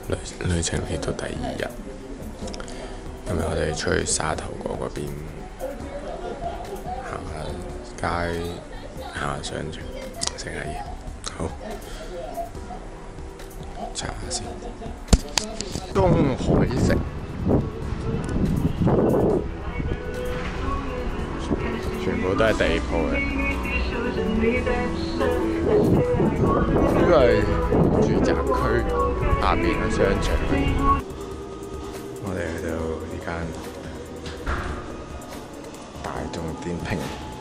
旅程嚟到第2日，今日我哋出去沙頭角嗰邊行下街、行下商場、食下嘢。好，查下先。東海城，全部都係地鋪嘅。呢個係住宅區下邊嘅商場。我哋去到呢間大眾點評，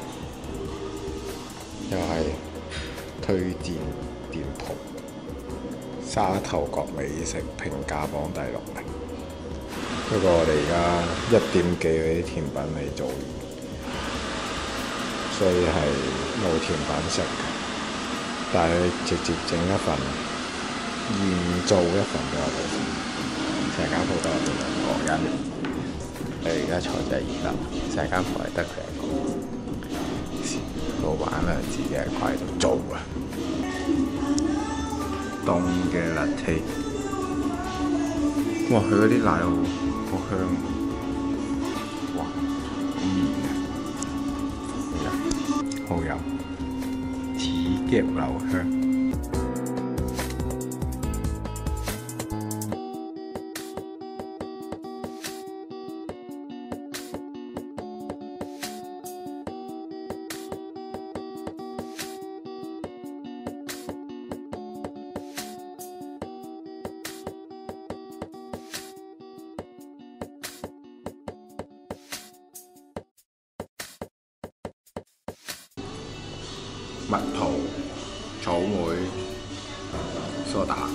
又係推薦店鋪，沙頭角美食評價榜第6名。不過我哋而家1點幾嗰啲甜品未做完，所以係冇甜品食嘅。但係直接整一份現做一份俾我哋先，成間鋪得我哋2個人。我而家坐第2樓，成間鋪係得佢1個，老闆娘自己喺櫃度做啊。凍嘅 latte， 哇！佢嗰啲奶好香，哇！好綿嘅，好飲。齒夾留香，蜜桃、草莓、蘇打、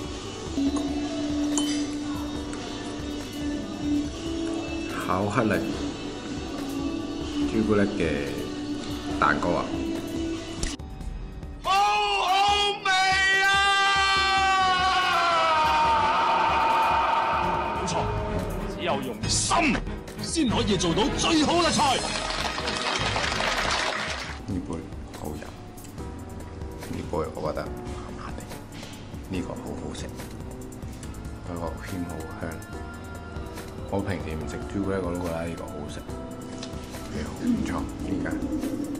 巧克力、朱古力嘅蛋糕啊！好好味啊！ 冇錯，只有用心先可以做到最好嘅菜。 呢杯好飲。呢杯我覺得麻麻地，呢個好好食，佢個芡好香。我平時唔食朱古力我都覺得呢個好食，幾好唔錯，點解？